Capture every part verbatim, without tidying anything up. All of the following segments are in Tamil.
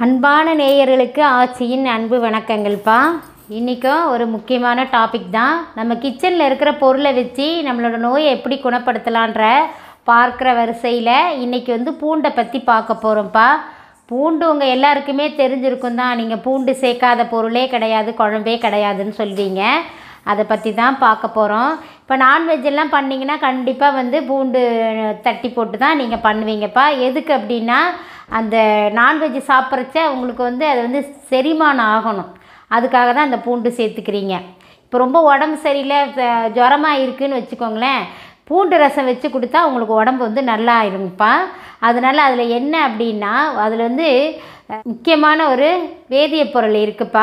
அன்பான நேயர்களுக்கு ஆச்சியின் அன்பு வணக்கங்கள்ப்பா. இன்றைக்கும் ஒரு முக்கியமான டாபிக் தான். நம்ம கிச்சனில் இருக்கிற பொருளை வச்சு நம்மளோட நோயை எப்படி குணப்படுத்தலான்ற பார்க்குற வரிசையில் இன்றைக்கி வந்து பூண்டை பற்றி பார்க்க போகிறோம்ப்பா. பூண்டு உங்கள் எல்லாருக்குமே தெரிஞ்சிருக்கும் தான். நீங்கள் பூண்டு சேர்க்காத பொருளே கிடையாது, குழம்பே கிடையாதுன்னு சொல்வீங்க. அதை பற்றி தான் பார்க்க போகிறோம். இப்போ நான்வெஜ்ஜெல்லாம் பண்ணிங்கன்னா கண்டிப்பாக வந்து பூண்டு தட்டி போட்டு தான் நீங்கள் பண்ணுவீங்கப்பா. எதுக்கு அப்படின்னா, அந்த நான்வெஜ் சாப்பிட்றச்ச உங்களுக்கு வந்து அது வந்து செரிமானம் ஆகணும். அதுக்காக தான் அந்த பூண்டு சேர்த்துக்கிறீங்க. இப்போ ரொம்ப உடம்பு சரியில்லை, ஜுரமாக இருக்குதுன்னு வச்சுக்கோங்களேன், பூண்டு ரசம் வச்சு கொடுத்தா உங்களுக்கு உடம்பு வந்து நல்லா ஆயிருங்கப்பா. அதனால் அதில் என்ன அப்படின்னா, அதில் வந்து முக்கியமான ஒரு வேதியியப் பொருள் இருக்குதுப்பா.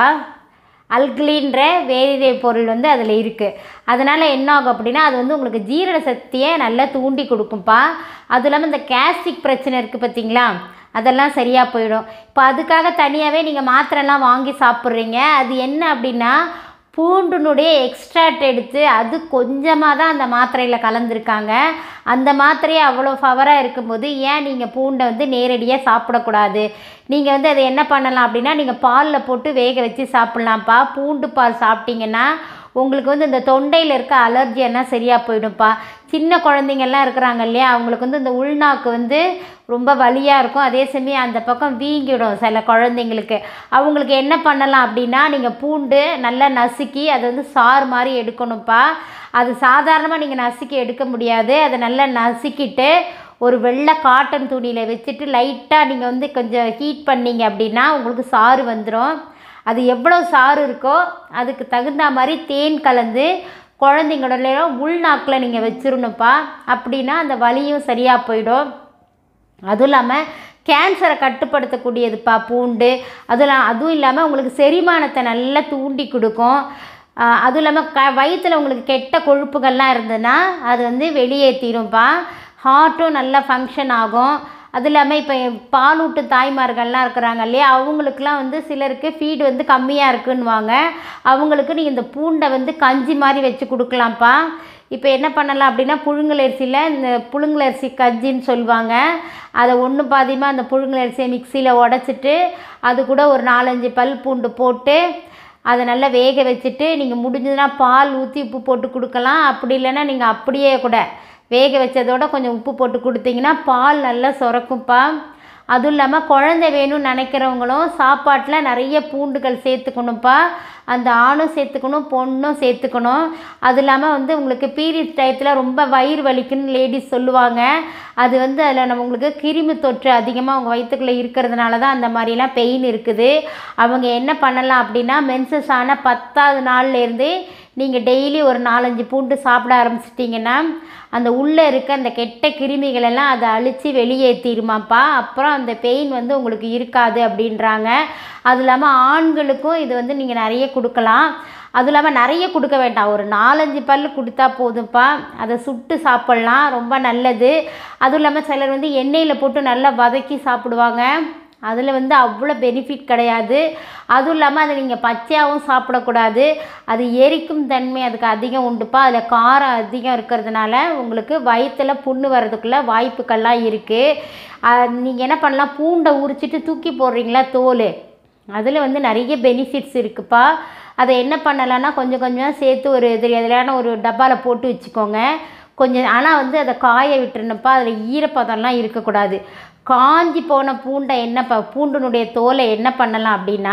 அல்கலின்ற வேதிய பொருள் வந்து அதில் இருக்குது. அதனால் என்ன ஆகும் அப்படின்னா, அது வந்து உங்களுக்கு ஜீரண சக்தியை நல்லா தூண்டி கொடுக்கும்ப்பா. அதுவும் இல்லாமல் இந்த கேஸ்ட்ரிக் பிரச்சனை இருக்குது பார்த்தீங்களா, அதெல்லாம் சரியாக போயிடும். இப்போ அதுக்காக தனியாகவே நீங்கள் மாத்திரைலாம் வாங்கி சாப்பிட்றீங்க. அது என்ன அப்படின்னா, பூண்டுனுடைய எக்ஸ்ட்ராக்ட் எடுத்து அது கொஞ்சமாக தான் அந்த மாத்திரையில் கலந்துருக்காங்க. அந்த மாத்திரையை அவ்வளோ பவராக இருக்கும்போது ஏன் நீங்கள் பூண்டை வந்து நேரடியாக சாப்பிடக்கூடாது? நீங்கள் வந்து அதை என்ன பண்ணலாம் அப்படின்னா, நீங்கள் பாலில் போட்டு வேக வச்சு சாப்பிட்லாம்ப்பா. பூண்டு பால் சாப்பிட்டிங்கன்னா உங்களுக்கு வந்து இந்த தொண்டையில் இருக்க அலர்ஜி எல்லாம் சரியாக போயிடும்ப்பா. சின்ன குழந்தைங்கள்லாம் இருக்கிறாங்க இல்லையா, அவங்களுக்கு வந்து இந்த உள்நாக்கு வந்து ரொம்ப வலியாக இருக்கும். அதே சமயம் அந்த பக்கம் வீங்கிடும் சில குழந்தைங்களுக்கு. அவங்களுக்கு என்ன பண்ணலாம் அப்படின்னா, நீங்கள் பூண்டு நல்லா நசுக்கி அதை வந்து சாறு மாதிரி எடுக்கணும்ப்பா. அது சாதாரணமாக நீங்கள் நசுக்கி எடுக்க முடியாது. அதை நல்லா நசுக்கிட்டு ஒரு வெள்ளை காட்டன் துணியில் வச்சுட்டு லைட்டாக நீங்கள் வந்து கொஞ்சம் ஹீட் பண்ணிங்க அப்படின்னா உங்களுக்கு சாறு வந்துடும். அது எவ்வளோ சாறு இருக்கோ அதுக்கு தகுந்த மாதிரி தேன் கலந்து குழந்தைங்களோட உள்நாக்கில் நீங்கள் வச்சிடணும்ப்பா. அப்படின்னா அந்த வலியும் சரியாக போயிடும். அதுவும் இல்லாமல் கேன்சரை கட்டுப்படுத்தக்கூடியதுப்பா பூண்டு. அதெல்லாம் அதுவும் இல்லாமல் உங்களுக்கு செரிமானத்தை நல்லா தூண்டி கொடுக்கும். அதுவும் இல்லாமல் க வயிற்றில் உங்களுக்கு கெட்ட கொழுப்புகள்லாம் இருந்ததுன்னா அது வந்து வெளியேற்றிடும்ப்பா. ஹார்ட்டும் நல்லா ஃபங்க்ஷன் ஆகும். அது இல்லாமல் இப்போ பாலூட்டு தாய்மார்கள்லாம் இருக்கிறாங்க இல்லையா, அவங்களுக்குலாம் வந்து சிலருக்கு ஃபீடு வந்து கம்மியாக இருக்குன்னுவாங்க. அவங்களுக்கு நீங்கள் இந்த பூண்டை வந்து கஞ்சி மாதிரி வச்சு கொடுக்கலாம்ப்பா. இப்போ என்ன பண்ணலாம் அப்படின்னா, புழுங்கலரிசியில் இந்த புழுங்கலரிசி கஞ்சின்னு சொல்லுவாங்க. அதை ஒன்று பாதியமாக அந்த புழுங்கலரிசியை மிக்சியில் உடச்சிட்டு அது கூட ஒரு நாலஞ்சு பல் பூண்டு போட்டு அதை நல்லா வேக வச்சுட்டு நீங்கள் முடிஞ்சதுன்னா பால் ஊற்றி உப்பு போட்டு கொடுக்கலாம். அப்படி இல்லைன்னா நீங்கள் அப்படியே கூட வேக வச்சதோட கொஞ்சம் உப்பு போட்டு கொடுத்தீங்கன்னா பால் நல்லா சுரக்கும்ப்பா. அதுவும் இல்லாமல் குழந்தை வேணும்னு நினைக்கிறவங்களும் சாப்பாட்டில் நிறைய பூண்டுகள் சேர்த்துக்கணும்ப்பா. அந்த ஆணும் சேர்த்துக்கணும், பொண்ணும் சேர்த்துக்கணும். அது இல்லாமல் வந்து உங்களுக்கு பீரியட்ஸ் டயத்தில் ரொம்ப வயிறு வலிக்குன்னு லேடிஸ் சொல்லுவாங்க. அது வந்து அதில் நம்ம உங்களுக்கு கிருமி தொற்று அதிகமாக அவங்க வயிற்றுக்குள்ளே இருக்கிறதுனால தான் அந்த மாதிரிலாம் பெயின் இருக்குது. அவங்க என்ன பண்ணலாம் அப்படின்னா, மென்சஸ் ஆன பத்தாவது நாள்லேருந்து நீங்கள் டெய்லி ஒரு நாலஞ்சு பூண்டு சாப்பிட ஆரம்பிச்சிட்டிங்கன்னா அந்த உள்ளே இருக்க அந்த கெட்ட கிருமிகளெல்லாம் அதை அழித்து வெளியேற்றிடுமாப்பா. அப்புறம் அந்த பெயின் வந்து உங்களுக்கு இருக்காது அப்படின்றாங்க. அது இல்லாமல் ஆண்களுக்கும் இது வந்து நீங்கள் நிறைய கொடுக்கலாம். அதுவும் இல்லாமல் நிறைய கொடுக்க வேண்டாம், ஒரு நாலஞ்சு பல் கொடுத்தா போதும்ப்பா. அதை சுட்டு சாப்பிட்லாம், ரொம்ப நல்லது. அதுவும் இல்லாமல் சிலர் வந்து எண்ணெயில் போட்டு நல்லா வதக்கி சாப்பிடுவாங்க. அதில் வந்து அவ்வளோ பெனிஃபிட் கிடையாது. அதுவும் இல்லாமல் அதை நீங்கள் பச்சையாகவும் சாப்பிடக்கூடாது. அது எரிக்கும் தன்மை அதுக்கு அதிகம் உண்டுப்பா. அதில் காரம் அதிகம் இருக்கிறதுனால உங்களுக்கு வயிற்றில் புண்ணு வர்றதுக்குள்ள வாய்ப்புக்கள்லாம் இருக்குது. நீங்கள் என்ன பண்ணலாம், பூண்டை உரிச்சிட்டு தூக்கி போடுறீங்களா தோல், அதில் வந்து நிறைய பெனிஃபிட்ஸ் இருக்குதுப்பா. அதை என்ன பண்ணலான்னா, கொஞ்சம் கொஞ்சமாக சேர்த்து ஒரு எதிரியான ஒரு டப்பாவில் போட்டு வச்சுக்கோங்க கொஞ்சம். ஆனால் வந்து அதை காய விட்டுருணுப்பா. அதில் ஈரப்பதம்லாம் இருக்கக்கூடாது. காஞ்சி போன பூண்டை என்ன ப பூண்டினுடைய தோலை என்ன பண்ணலாம் அப்படின்னா,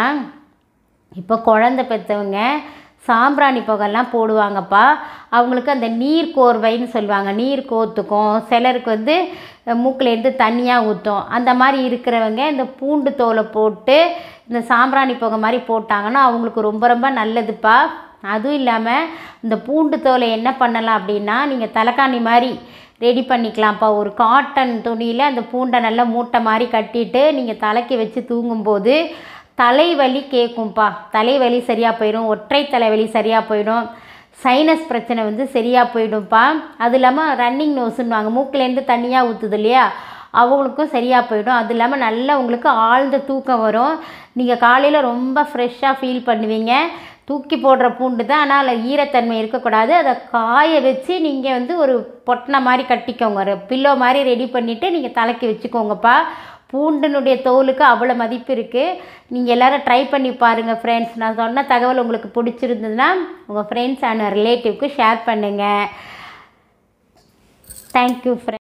இப்போ குழந்தை பெற்றவங்க சாம்பிராணி புகைலாம் போடுவாங்கப்பா. அவங்களுக்கு அந்த நீர் கோர்வைன்னு சொல்லுவாங்க, நீர் கோர்த்துக்கும். சிலருக்கு வந்து மூக்கிலேருந்து தண்ணியாக ஊற்றும். அந்த மாதிரி இருக்கிறவங்க இந்த பூண்டு தோலை போட்டு இந்த சாம்பிராணி புகை மாதிரி போட்டாங்கன்னா அவங்களுக்கு ரொம்ப ரொம்ப நல்லதுப்பா. அதுவும் இல்லாமல் இந்த பூண்டு தோலை என்ன பண்ணலாம் அப்படின்னா, நீங்கள் தலைக்காணி மாதிரி ரெடி பண்ணிக்கலாம்ப்பா. ஒரு காட்டன் துணியில் அந்த பூண்டை நல்லா மூட்டை மாதிரி கட்டிட்டு நீங்கள் தலைக்கு வச்சு தூங்கும்போது தலைவலி கேட்கும்ப்பா. தலைவலி சரியாக போயிடும், ஒற்றை தலைவலி சரியாக போயிடும், சைனஸ் பிரச்சனை வந்து சரியாக போயிடும்ப்பா. அது இல்லாமல் ரன்னிங் நோஸுன்னுவாங்க, மூக்கிலேருந்து தண்ணியாக ஊற்றுது இல்லையா, அவங்களுக்கும் சரியாக போயிடும். அது இல்லாமல் நல்லா உங்களுக்கு ஆழ்ந்த தூக்கம் வரும். நீங்கள் காலையில் ரொம்ப ஃப்ரெஷ்ஷாக ஃபீல் பண்ணுவீங்க. தூக்கி போடுற பூண்டு தான், ஆனால் அதில் ஈரத்தன்மை இருக்கக்கூடாது. அதை காய வச்சு நீங்கள் வந்து ஒரு பொட்டனை மாதிரி கட்டிக்கோங்க, ஒரு பில்லோ மாதிரி ரெடி பண்ணிவிட்டு நீங்கள் தலைக்கு வச்சுக்கோங்கப்பா. பூண்டினுடைய தோலுக்கு அவ்வளோ மதிப்பு இருக்குது. நீங்கள் எல்லோரும் ட்ரை பண்ணி பாருங்கள் ஃப்ரெண்ட்ஸ். நான் சொன்ன தகவல் உங்களுக்கு பிடிச்சிருந்ததுன்னா உங்கள் ஃப்ரெண்ட்ஸ் அண்ட் ரிலேட்டிவ்க்கு ஷேர் பண்ணுங்கள். Thank you friends.